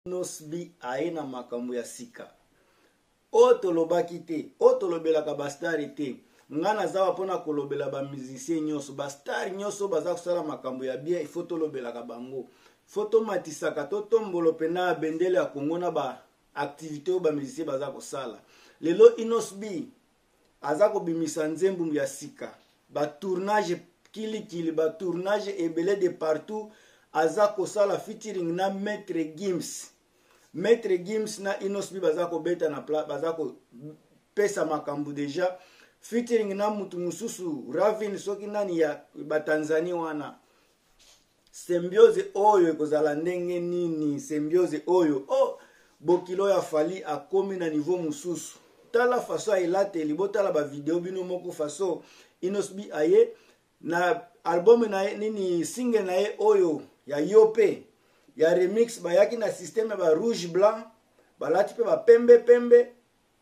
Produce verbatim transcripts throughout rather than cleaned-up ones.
Inosbi aye na makambo ya sika. O tolobaki te, o tolobelaka bastari te. Ngana zawa pona kolobela ba musicien nyoso, bastari nyoso baza kusala makambo ya bien, ifo tolobelaka bango. Foto matisaka to tombolo pena bendele ya Kongo na ba activité o ba musicien baza kosala. Lelo Inosbi azako bimisa nzembu ya sika. Ba tournage kili kili, ba tournage ebele de partout. Azako sala featuring na Maître Gims. Maître Gims na Inosbi bazako beta na pla, bazako pesa makambu deja. Featuring na mutu mususu Ravin soki nani ya Batanzania wana. Symbiose oyo ekozala ndenge nini, symbiose oyo. Oh, bokilo ya Fally akomi na niveau mususu. Tala faso elate libotala ba video bino moko faso Inosbi aye na album na nini single na ye oyo ya Yope ya remix bayaki na système ba rouge blanc balati pe ba pembe pembe.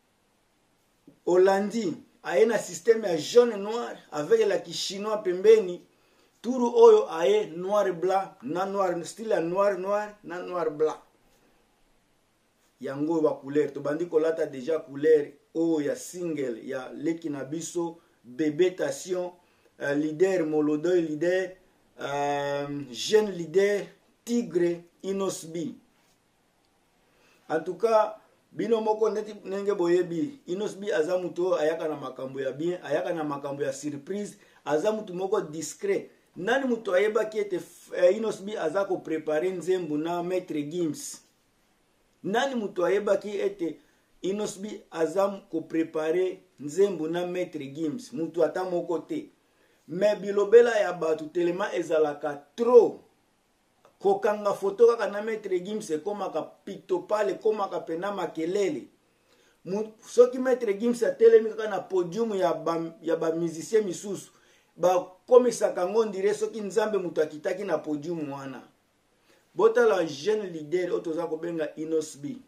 Holandi aye na système ya jaune noir avec la chinois pembeni. Turu oyo aye noir blanc na noir style ya noir noir na noir blanc. Yango ba couleur to bandi kolata déjà couleur o ya single ya Leki na biso Bébétation, uh, leader Molodoy leader, uh, jeune leader Tigre Inosbi. En tout cas, bino moko neti nenge boyebi Inosbi aza mutu ayaka na makambo ya bien, ayaka na makambo ya surprise, aza mutu moko discret. Nani mutu ayeba ki ete uh, Inosbi aza ko préparer nzembu na Maître Gims. Nani mutu ayeba ki ete Inosbi aza ko préparer nzembu na Maître Gims. Mutu ata moko te. Me bilobela ya batu telema ezalaka trop. Kokanga foto kaka na Maître Gims ekomaka pito pale, komaka pena makelele. Soki Maître Gims atelemi kaka na podium ya ba, ya ba musicien misusu, ba komisaka ngondire soki nzambe mutu akitaki na podium wana. Botala jeune leader otoza kobenga Inosbi.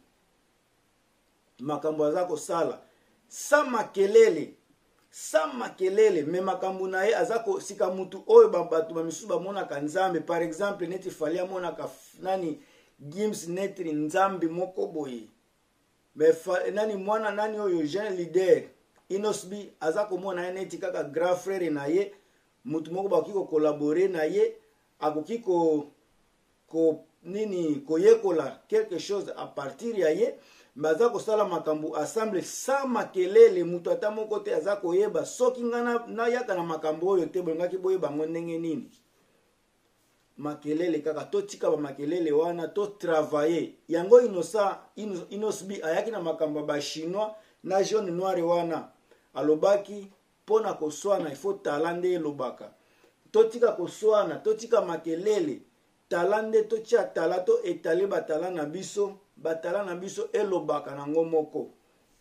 Makambo azako sala sa makelele, sa makelele, me makambo na ye azako sika mutu oyo babatu bamisu bamona ka nzambe. Par exemple neti Fally amona ka nani Gims netri nzambe moko boye. Me fa, nani mwana nani oyo jeune leader Inosbi azako mona ye neti kaka grand frère na ye, mutu moko bakiko collaborer na ye, akoki ko ko nini koyekola quelque chose à partir ya ye. Baza ko sala makambu assemble sa makelele, mutu ata moko te aza koyeba soki ngana na yaka na makambu oyo te bongaki boyeba ngo ndenge nini. Makelele kaka to tika ba makelele wana to travailler. Yango inosa Inosbi ayaki na makambu ba chinois na jaune noir wana. Alobaki pona koswana ifo talande lobaka. To tika koswana, to tika makelele. Talande to tia talato etale batala na biso. Batala na biso elobaka nango moko.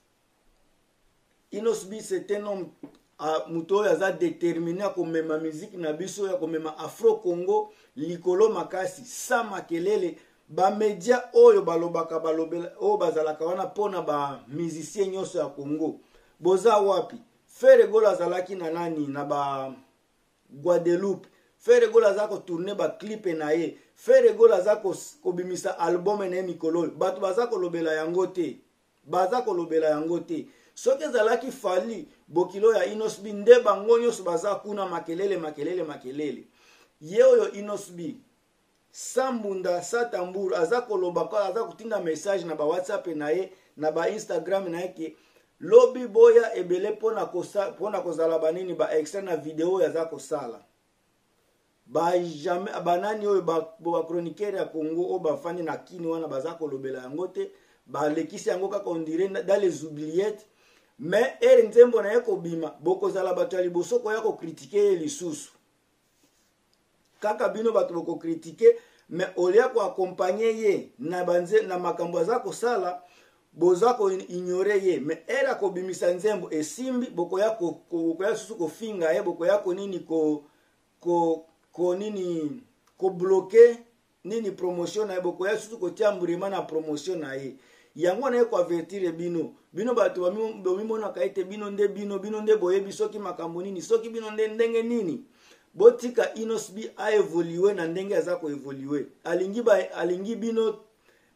Inosbi c'est un homme a muto yaza déterminé a komema musique na biso ya komema Afro Congo likolo makasi sa makelele. Ba media oyo balobaka balobela o bazalaka wana pona ba musicien nyoso ya Congo. Boza wapi? Feregola zalaki na nani na ba Guadeloupe. Feregola zako tourner ba clip na ye. Feregola zako kobimisa album na mikolo. Batu bazako lobela yango te. Bazako lobela yango te. Soki zalaki Fally bokilo ya Inosbi nde bango nyonso baza kuna makelele makelele makelele. Ye oyo Inosbi sambunda satamburu azako lobaka azako tinda message na ba WhatsApp na ye na ba Instagram na ye ke lobi boya ebele pona kosa pona kozala banini ba extra na video ya zako sala. Ba jamais banani oyo ba, ba chroniqueur ya Congo o ba fani na kini wana bazako lobela yango te, ba lekisi yango kaka on dirait dans les oubliettes. Mais ere nzembo na yako bima boko zala bato ya liboso ko yako critiquer lisusu. Kaka bino bato boko critiquer mais olia ko accompagner ye na banze na makambo zako sala bozako ignorer ye mais era ko bimisa nzembo esimbi boko yako ko ko yasusu ko finga ye boko yako nini ko ko ko nini ko bloquer nini promotion na ye boko yasusu ko tiamburima na promotion na ye. Yango na ko avertir bino bino bato bamimona kaite bino nde bino bino nde boyebi soki makambo nini soki bino nde ndenge nini. Botika Inosbi a évolué na ndenge azako évoluer. Alingi ba alingi bino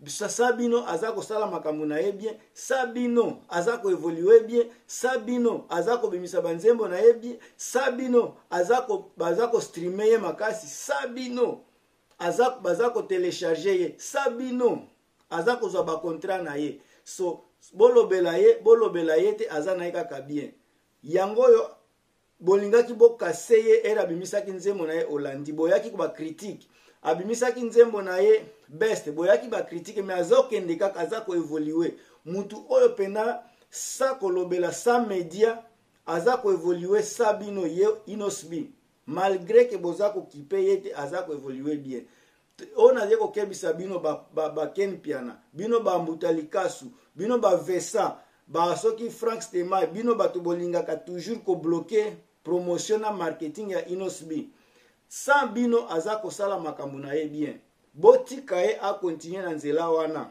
Sabino aza kosala makambo na ye bien, Sabino aza ko évoluer bien, Sabino aza ko bimisa banzembo na ye bien, Sabino aza ko baza ko streamer ye makasi, Sabino aza baza ko télécharger ye, Sabino aza ko zwa ba contrat na ye. So bolobela ye, bolobela ye te aza na ye kaka bien. Yango yo bolingaki bokase ye era bimisaki nzembo na ye Olandi, boyaki ko ba critique. Abimisaki nzembo na ye best, boyaki ba critique, mais azokende kaka aza ko évoluer. Mutu oyo pena sa kolobela sa media aza ko évoluer Sabino ye Inosbi. Malgré que boza ko kipe yete aza ko évoluer bien. On a dit ko kebisa bino ba ba, ba Ken Piana, bino ba Mbutalikasu, bino ba Vesa, ba soki Frank Stema, bino ba tubolinga ka toujours ko bloquer promotion na marketing ya Inosbi. Sans bino aza kosala makambo na ye bien. Botika ye a continuer na nzela wana.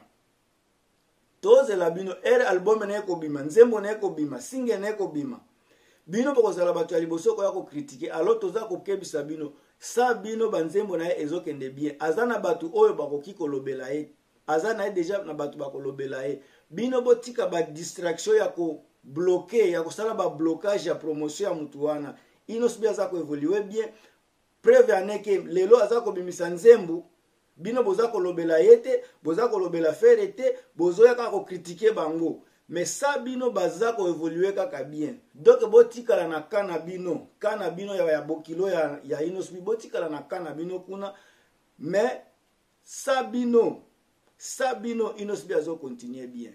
Tozela bino er album na ye kobima, nzembo na ye kobima, single na ye kobima. Bino bokozala bato ya liboso ko ya ko critiquer, alors toza ko kebisa bino. Sa bino banzembo na ye ezokende bien. Aza na batu oyo bakoki kolobela ye. Aza na ye deja na batu bakolobela ye. Bino botika ba distraction ya ko bloquer, ya kosala ba blocage ya promotion ya mutu wana. Inosbi aza ko évoluer bien. Preuve aneke lelo aza ko bimisa nzembo, bino boza ko lobela yete, boza ko lobela fere te, bozo ya ka ko critiquer bango. Mais ça bino baza ko évoluer kaka bien. Donc botikala na kana bino, kana bino ya ya bokilo ya ya Inosbi, botikala na kana bino kuna. Mais ça bino, ça bino Inosbi azo continuer bien.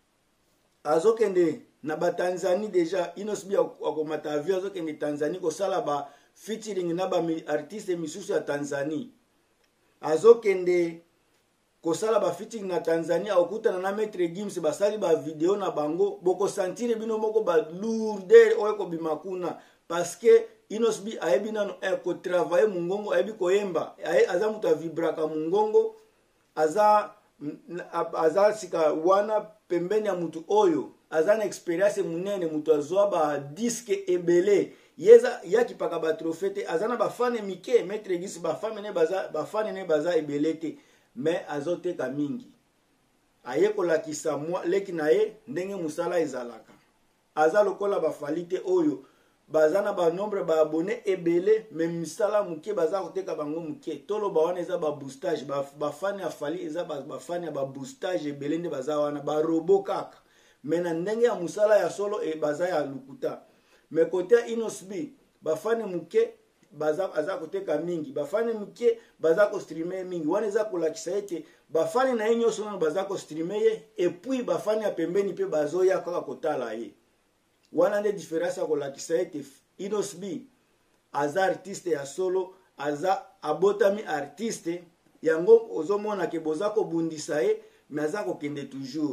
Azo kende na ba Tanzanie déjà, Inosbi akomata avion azo kende Tanzanie ko sala ba featuring na ba artiste misusu ya Tanzanie. Azo kende kosala ba featuring na Tanzania, okutana na Maître Gims basali ba video na bango, boko sentire bino moko ba lourdeur oyo ko bimakuna parce que Inosbi ayebi nano e ko travailler mungongo, ayebi ko yemba, aza mutu vibraka mungongo, aza aza sika wana pembeni ya mutu oyo, aza na experience munene, mutu azwa ba disque ebele. Yeza yaki paka ba trophée, azana ba fane mike, Maître Gims ba fane ne baza ba fane ne baza ebelete. Mais azote ka mingi aye kolakisa mwa leki na ye ndenge musala ezalaka. Aza lokola bafalite oyo bazana ba nombre ba abonné ebele, mais misala muke baza koteka bango muke. Tolo ba wana eza ba boostage, ba bafani afali eza ba bafani ba boostage ebele nde baza wana ba robot kaka. Mais na ndenge ya musala ya solo e baza ya lukuta. Mais kote Inosbi bafani muke baza aza koteka mingi, bafani muke baza ko streamer mingi. Wana eza kolakisa ete bafani na yenyo sona baza ko streamer ye, et puis bafani ya pembeni pe bazoya kaka kotala ye. Wana nde différence ya kolakisa ete Inosbi aza artiste ya solo, aza abotami artiste yango ozomona ke boza ko bundisa ye, mais aza ko kende toujours.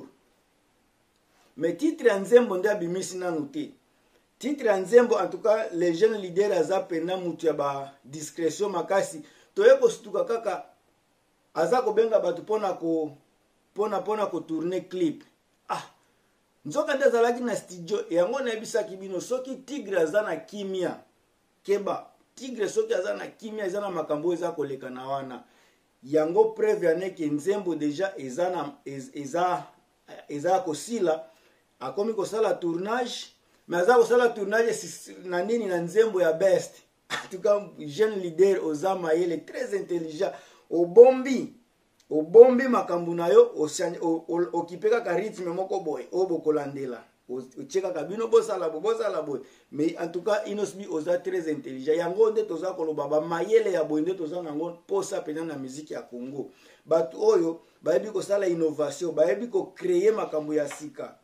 Mais titre ya nzembo nde abimisi nanu te. Titre ya nzembo, en tout cas les jeunes leaders aza pena mutu ya ba discrétion makasi. Toye ko situka kaka aza ko benga batu pona ko pona pona ko tourner clip. Ah, nzoka nde azalaki na studio yango na ebisaki bino soki Tigre aza na kimia keba, Tigre soki aza na kimia eza na makambo eza koleka na wana. Yango preuve aneke nzembo deja eza na eza eza kosila, akomi kosala tournage. Mais aza kosala tournage na nini na nzembo ya best. En tout cas, jeune leader ozama yele très intelligent. Obombi, obombi makambu na yo okipeka ka rythme moko boy, obo kolandela. Ocheka kabino bosala bo bosala boy. Mais en tout cas, Inosbi oza très intelligent. Yango nde toza koloba ba mayele ya boy nde toza nango posa pena na musique ya Congo. Batu oyo bayebi kosala innovation, bayebi ko créer makambu ya sika.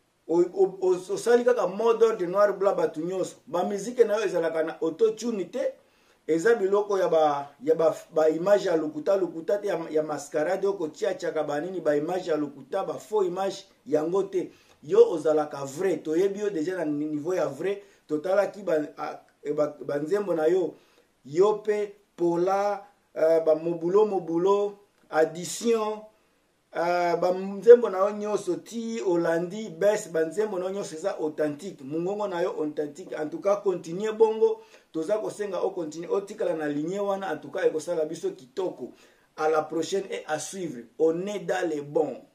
O sali kaka mode de noir blanc batu nyonso ba musique na yo ezalaka na auto tune te, eza biloko ya ba ya ba, ba image ya lokuta lokuta te ya, ya mascarade oko tia tia ka banini ba image ya lokuta ba faux image yango te. Yo ozalaka vrai, to yebi yo déjà na niveau ya vrai, totala ki ba, ba, ba nzembo na yo yo pe pola uh, ba mobulo mobulo addition. Uh, ba nzembo na yo nyonso ti Olandi best, ba nzembo na yo nyonso eza authentique, mungongo na yo authentique. En tout cas continue bongo, toza kosenga o continue otikala na ligne wana, en tout cas ekosala biso kitoko. à la prochaine et à suivre. On est dans les bons.